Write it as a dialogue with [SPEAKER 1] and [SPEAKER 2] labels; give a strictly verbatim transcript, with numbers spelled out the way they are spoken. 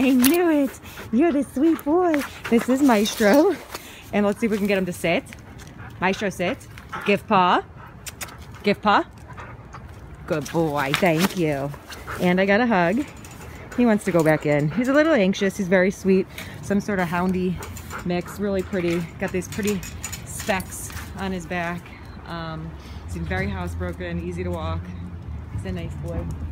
[SPEAKER 1] I knew it. You're the sweet boy. This is Mystro. And let's see if we can get him to sit. Mystro, sit. Give paw. Give paw. Good boy. Thank you. And I got a hug. He wants to go back in. He's a little anxious. He's very sweet. Some sort of houndy mix. Really pretty. Got these pretty specks on his back. Um, he's very housebroken, easy to walk. He's a nice boy.